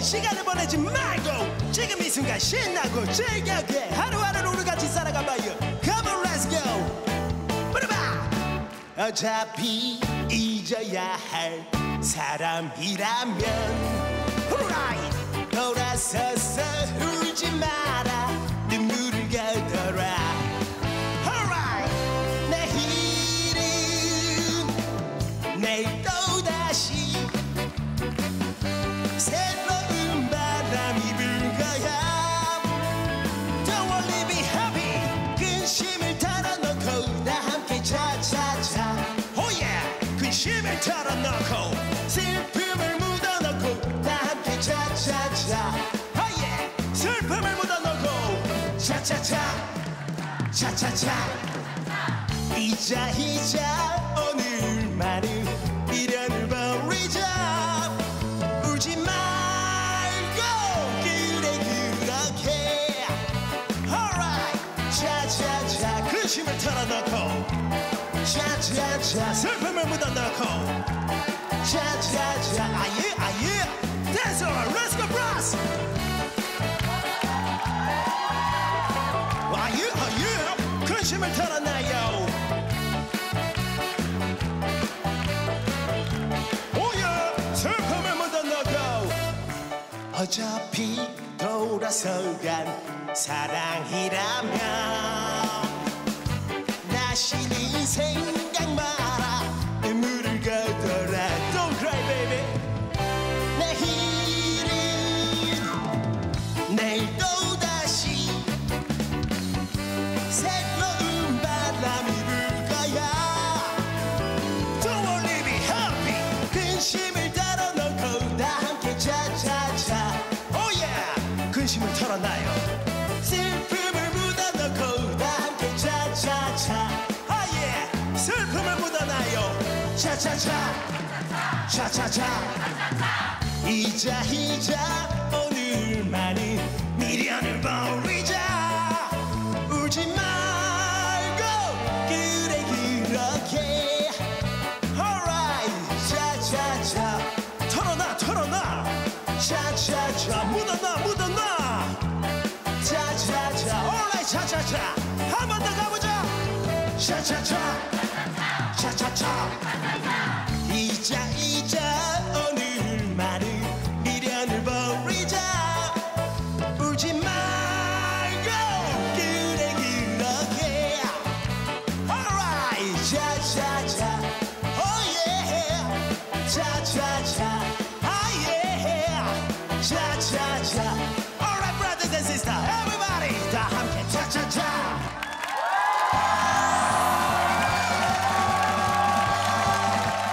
시간을 보내지 말고 지금 이 순간 신나고 즐겁게 하루하루를 우리 같이 살아가봐요. Come on, let's go. 부르바. 어차피 잊어야 할 사람이라면 Alright. 돌아서서 울지 마라. 눈물을 가더라. Alright. 내일은 내일 또다시 새로운 바람이 불 거야. Don't worry, be happy. 근심을 털어놓고 다 함께 차차차. Oh yeah. 근심을 털어놓고 슬픔을 묻어놓고 다 함께 차차차. Oh yeah. 슬픔을 묻어놓고 차차차 차차차. 이자 오늘만은 미련을 버리자. 울지 말고 그래 그렇게. Alright. 차차차. 근심을 털어놓고 차차차. 슬픔을 묻어놓고 차차차. 아예 아예. Dance on, let's go bros. 아예 아예. 근심을 털어놔요. 오예. 슬픔을 묻어놓고 어차피 돌아서간 사랑이라면 다시는 생각 마라. 눈물을 가더라. Don't cry baby. 내일은 내일 또다시 새로운 바람이 불 거야. Don't worry, be happy. 근심을 털어놓고 다 함께 차차차. Oh yeah. 근심을 털어놔요. 슬픔을 묻어놓고 다 함께 차차차. Oh yeah. 슬픔을 묻어놔요. 차차차 차차차. 이자 오늘만은 미련을 버리자. 울지 말고 그래 그렇게. Alright. 차차차. 털어놔 차차차. 묻어놔 차차차. Alright. 차차차. 한 번 더 가보자. 차차차 차차차. 이자 오늘만은 미련을 버리자. 울지 말고 그래 그렇게. Alright. 차차차. Oh yeah. 차차차. Oh yeah. 차차차. Alright brothers and sisters, everybody 다 함께 차차차.